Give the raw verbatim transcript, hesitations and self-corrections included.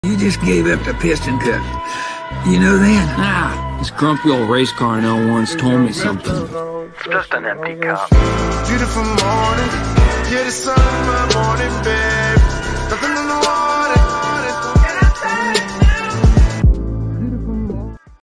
You just gave up the piston cup. You know then? Ah, this grumpy old race car I know once told me something. Just an empty cup. Beautiful morning, yeah, the sun in my morning bed.